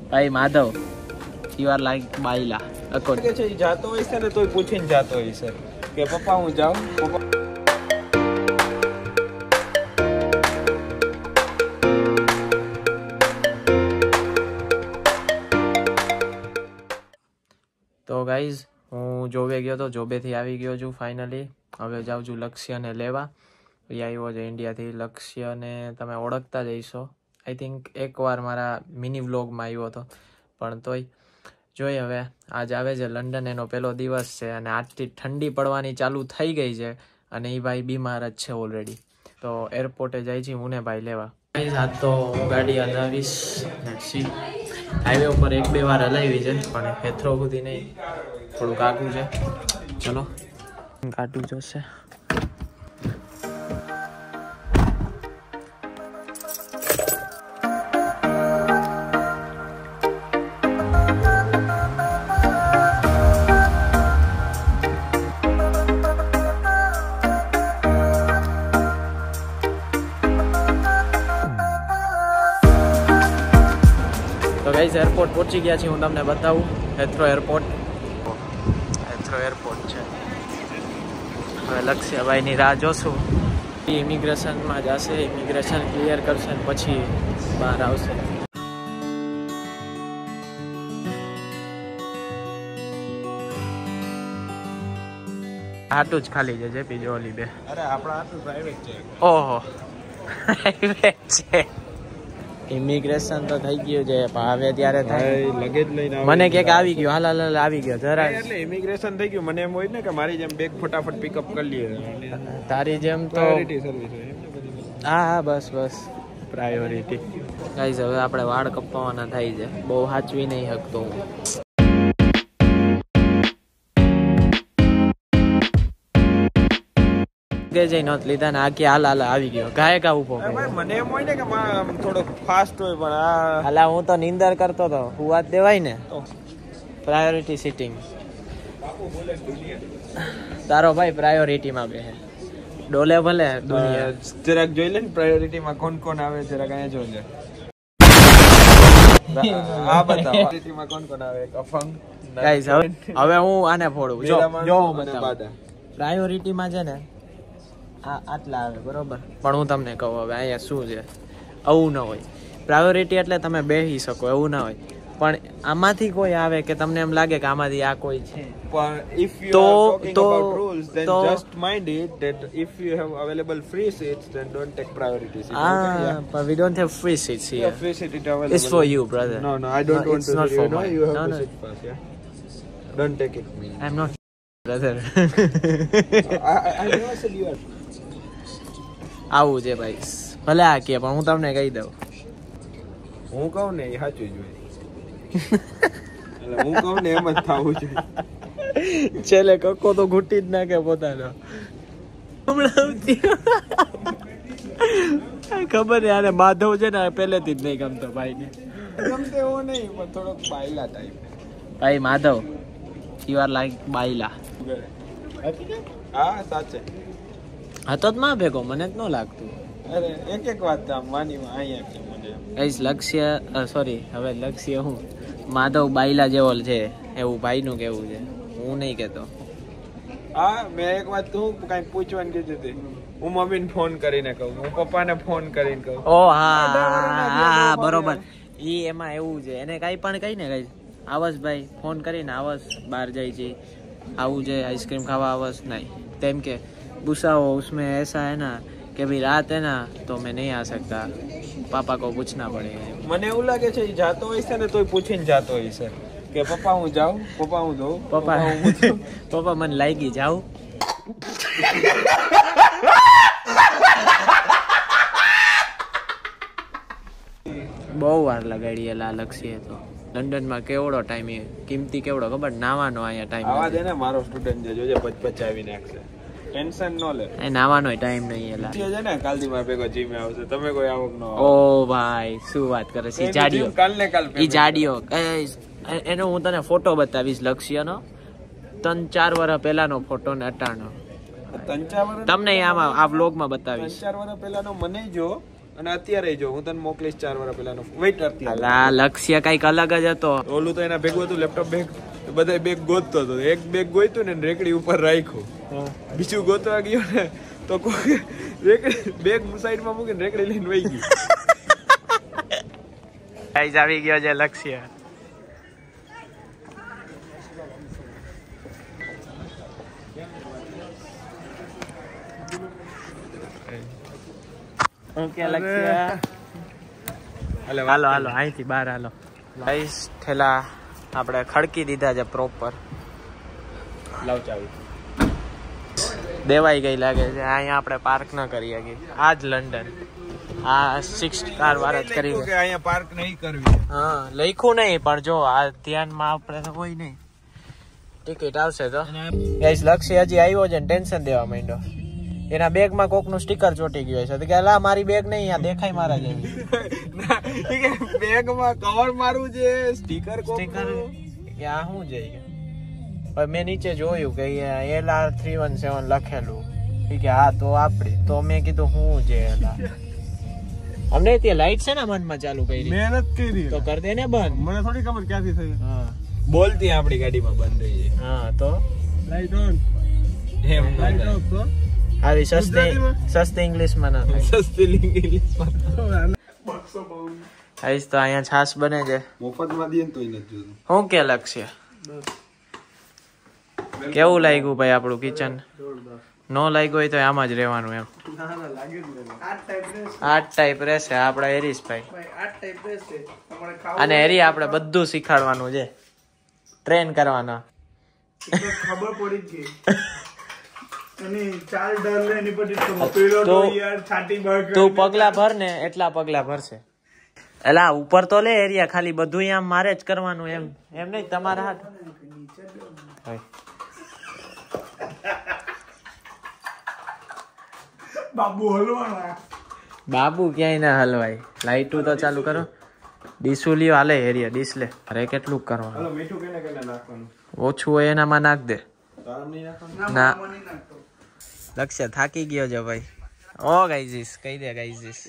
ભાઈ Madhav, you are like બાઈલા. કે છે જાતો હોય છે ને તોય પૂછીને જાતો હોય છે કે પપ્પા હું જાઉં. તો ગાઈઝ હું જોબે ગયો તો, જોબેથી આવી ગયો છું ફાઇનલી. હવે જાઉં છું લક્ષ્યને લેવા. એ આવ્યો છે ઇન્ડિયાથી. લક્ષ્યને તમે ઓળખતા જ હશો. આઈ થિંક એકવાર મારા મિની વ્લોગમાં આવ્યો હતો, પણ તોય જોઈએ હવે. આજ આવે છે લંડન, એનો પહેલો દિવસ છે અને આજથી ઠંડી પડવાની ચાલુ થઈ ગઈ છે અને એ ભાઈ બીમાર જ છે ઓલરેડી. તો એરપોર્ટે જાય છે હું ને ભાઈ લેવા. આજ તો હું ગાડી હલાવીશ. હાઈવે ઉપર 1-2 વાર હલાવી છે પણ હેથરો સુધી નહીં, થોડુંક આગું છે. ચલો કાઢવું જોશે. તો ગાઈઝ એરપોર્ટ પહોંચી ગયા છીએ. હું તમને બતાવું. હેથ્રો એરપોર્ટ છે. હવે લક્ષ્યભાઈની રાહ જોશું. ઇમિગ્રેશનમાં જશે, ઇમિગ્રેશન ક્લિયર કરશે ને પછી બહાર આવશે. આટલું જ ખાલી છે જે બીજો ઓલી બે. અરે આપણા આટલું પ્રાઇવેટ છે. ઓહો પ્રાઇવેટ છે. ઇમિગ્રેશન તો થઈ ગયું છે પણ હવે ત્યારે થાય. લગેજ લઈને મને કે આવી ગયો, હાલ હાલ આવી ગયો જરા. એટલે ઇમિગ્રેશન થઈ ગયું. મને એમ હોય ને કે મારી જેમ બેગ ફટાફટ પિકઅપ કરી લઈએ. તારી જેમ તો પ્રાયોરિટી સર્વિસ હોય. હા બસ પ્રાયોરિટી. ગાઈઝ હવે આપણે વાળ કપાવવાના થાય છે. બહુ સાચવી નહીં શકતો હું. જઈ નહોત લીધા ને આ કે હાલ આવી ગયો ગાય કા ઉભો. મને એમ હોય ને કે થોડો ફાસ્ટ હોય પણ હાલા હું તો નીંદર કરતો હતો. હુવાત દેવાય ને. Priority sitting. તારો ભાઈ પ્રાયોરિટી માં બેહે. ડોલે ભલે દુનિયા. જરાક જોઈ લે ને પ્રાયોરિટી માં કોણ કોણ આવે. જરાક અહીંયા જોઈ લે. આ બતાવો પ્રાયોરિટી માં કોણ કોણ આવે. અફંગ ગાઈસ હવે હું આને ફોડું. જો હું બતાવું. પ્રાયોરિટી માં છે ને આટલા આવે બરોબર, પણ હું તમને કહું હવે અહીંયા શું છે. આવું ના હોય. પ્રાયોરિટી એટલે તમે બેસી શકો એવું ના હોય, પણ આમાંથી કોઈ આવે કે તમને એમ લાગે કે આમાંથી આ કોઈ છે. પણ if you are talking about rules, then just mind it that if you have available free seats, then don't take priority seats. But we don't have free seats here. Yeah, free seat is available. It's for you, brother. No, I don't want to. Not for you know, mine. you have No. to sit first. Yeah, don't take it. I'm not brother. I never said you are. આવું છે ભાઈ. ભલે આ કે પણ હું તમને કહી દઉં. હું કહું ને એ સાચું જ હોય. એટલે હું કહું ને એમ જ થવું જોઈએ. છેલ્લે કક્કો તો ઘૂંટી જ નાખે પોતાનો. ખબર ને આને માધવ છે ને પહેલેથી જ નહીં ગમતો ભાઈ ને. ગમતો એવો નહીં પણ થોડોક બાયલા ટાઈપ. ભાઈ માધવ, યુ આર લાઈક બાઈલા. હા સાચે. હતો જ માં ભેગો મને જ ન લાગતું. અરે એક વાત આમ માની અહીંયા છે મને. કઈશ લક્ષ્ય સોરી હવે લક્ષ્ય હું માધવ બાઈલા જેવો છે એવું ભાઈનું કેવું છે. હું નહીં કહેતો. હા મેં એક વાત હું કઈ પૂછવાની કીધી હતી. હું મમ્મીને ફોન કરીને કહું, હું પપ્પાને ફોન કરીને કહું. ઓ હા બરોબર. ઈ એમાં એવું છે એને કઈ પણ કઈ ને કઈ આવસ ભાઈ ફોન કરીને આવસ બહાર જાય છે આવું છે આઈસ્ક્રીમ ખાવા આવસ નહીં તેમ કે बुसाओ उसमें ऐसा है ना कि भाई रात है ना तो मैं नहीं आ सकता, पापा को पूछना पड़ेगा. મને એવું લાગે છે એ જાતો હોય છે ને તોય પૂછીને જાતો હોય છે કે પપ્પા હું જાઉં, પપ્પા હું જાઉં, પપ્પા મને લાગી જાઉં. બહુ વાર લગાડી એલા લક્ષ્ય તો. લંડન માં કેવડો ટાઈમ કિંમતી કેવડો ખબર નાવાનો અહીંયા ટાઈમ. આવા દે ને મારો સ્ટુડન્ટ છે જોજે પચાવી નાખશે. ટેન્શન ન લે. એ નાવાનો ટાઈમ નહીં એલા. છે ને કાલથી મારા ભેગો જીમે આવશે. તમે કોઈ આવક ન આવો. ઓ ભાઈ શું વાત કરે છે જાડીઓ. કાલ ને કાલ ઈ જાડીઓ એનો હું તને ફોટો બતાવીશ લક્ષ્યનો. 3-4 વર્ષ પહેલાનો ફોટો ને અટાણો. 3-4 વર્ષ તમને આમાં આ વ્લોગ માં બતાવીશ. 3-4 વર્ષ પહેલાનો મને જો અને અત્યારે જો હું તને મોકલીશ 4 વર્ષ પહેલાનો વેઇટ અત્યારે અલા લક્ષ્ય કઈક અલગ જ હતો. ઓલું તો એના ભેગું હતું લેપટોપ બેગ બધા બેગ ગોતતો હતો એક બેગ ગોઈતું ને રેકડી ઉપર રાખ્યું બીજું ગોતવા ગયો ને તો કોઈ રેકડી બેગ સાઈડમાં મૂકીને રેકડી લઈને વહી ગયું. ગાઈસ આવી ગયો છે લક્ષ્ય. ઓકે લક્ષ્ય હાલો હાલો અહીંથી બહાર હાલો. ગાઈસ થેલા આપણે ખડકી દીધા છે પ્રોપર. લાવ ચાવી દેવાઈ ગઈ લાગે છે. અહીંયા આપણે પાર્ક ન કરી શકીએ. આ જ લંડન આ 6 સ્ટાર વાળા જ કરી કે અહીંયા પાર્ક નહીં કરવી. હા લખ્યું નહીં પણ જો આ ધ્યાનમાં આપણે તો કોઈ નહીં. ટિકિટ આવશે તો ગાઈસ લક્ષ્ય હજી આવ્યો છે ને ટેન્શન દેવા માંડ્યો. એના બેગ માં કોક નું સ્ટીકર ચોટી ગયું છે તો કે અલા મારી બેગ નહીં આ દેખાય મારા જેવી. બેગ માં કવર મારું છે સ્ટીકર સ્ટીકર કે આ શું છે. હવે મેં નીચે જોયું કે LR317 લખેલું કે હા તો આપડી તો મેં કીધું શું છે એલા અમને તે લાઈટ છે ને મનમાં ચાલુ કરી મહેનત કરી તો કર દે ને બંધ. મને થોડી ખબર ક્યાંથી થઈ. હા બોલતી આપણી ગાડીમાં બંધ થઈ જાય. હા તો લાઈટ ઓન એમ લાઈટ ઓફ તો આવી સસ્તી ઇંગ્લિશ માં ના થાય. સસ્તી ઇંગ્લિશ માં આઈસ તો અહીંયા છાસ બને છે મફત માં દે ને તોય નથી જોતું. શું કે લક્ષ્ય કેવું લાગ્યું ભાઈ આપણું કિચન. નો લાગ્યું હોય તો આમાં જ રહેવાનું એમ. આ ટાઈપ રહેશે આપડા હેરીશભાઈ. અને હેરી આપણે બધું શીખાડવાનું છે ટ્રેન કરવાના. ખબર પડી જ ગઈ એની ચાલ ડર લે એની પછી પેલો તો યાર છાતી બહાર તું પગલા ભર ને એટલા પગલા ભરશે. એલા ઉપર તો લે એરિયા ખાલી બધું આમ મારે જ કરવાનું એમ એમ નહીં તમારા હાથ. બાબુ હલવાના બાબુ ક્યાંય ના હલવાય. લાઈટું તો ચાલુ કરો. ડીસુ લ્યો હાલે એરિયા ડીસ લે. અરે કેટલું કરવાનું. હાલો મીઠું કેને કેને નાખવાનું. ઓછું હોય એનામાં નાખ દે. તારમ નહીં નાખવાનું. ના લક્ષ્ય થાકી ગયો છે ભાઈ. ઓ ગાઈઝીસ કહી દે ગાઈઝીસ.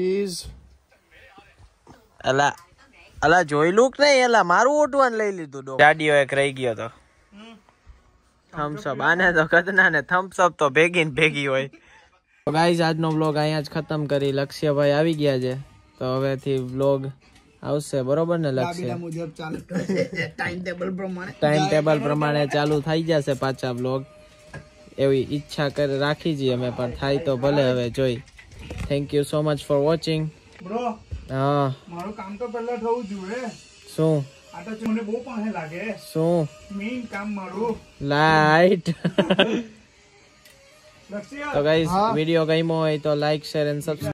અલા અલા જોઈલું કે નહીં એલા મારું ઓટવાન લઈ લીધું. ગાડીઓ એક રહી ગયો તો થમ્સઅપ. આને તો કદના ને થમ્સઅપ તો ભેગી ને ભેગી હોય. ગાઈઝ આજનો વ્લોગ અહીંયા જ ખતમ કરી. લક્ષ્યભાઈ આવી ગયા છે તો હવેથી વ્લોગ આવશે બરોબર ને લક્ષ્ય. મુજબ ચાલુ ટાઈમ ટેબલ પ્રમાણે ચાલુ થઈ જશે પાછા વ્લોગ. એવી ઈચ્છા કરી રાખી છીએ અમે પણ થાય તો ભલે હવે જોઈ. Thank you so much for watching. Bro હા મારું કામ તો પહેલા થવું જોઈએ. શું આ તો મને બહુ પાસે લાગે. શું મેઇન કામ મારું લાઈટ. લક્ષ્ય તો ગાઈસ વિડિયો ગમ્યો હોય તો લાઈક શેર એન્ડ સબસ્ક્રાઇબ.